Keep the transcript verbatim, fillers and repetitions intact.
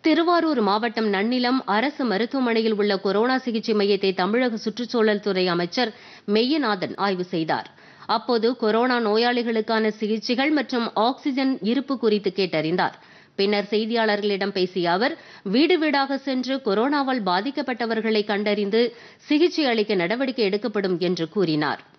திருவாரூர் மாவட்டம் நன்னிலம் அரசு மருத்துவமனையில் உள்ள கொரோனா சிகிச்சை மையத்தை தமிழக சுற்றுச்சூழல் துறை அமைச்சர் மெய்யநாதன் ஆய்வு செய்தார். அப்போது கொரோனா நோயாளிகளுக்கான சிகிச்சைகள் மற்றும் ஆக்ஸிஜன் இருப்பு குறித்து கேட்டறிந்தார். பின்னர் செய்தியாளர்களிடம் பேசிய அவர், வீடு வீடாக சென்று கொரோனாவால் பாதிக்கப்பட்டவர்களை கண்டறிந்து சிகிச்சை அளிக்க நடவடிக்கை எடுக்கப்படும் என்று கூறினார்.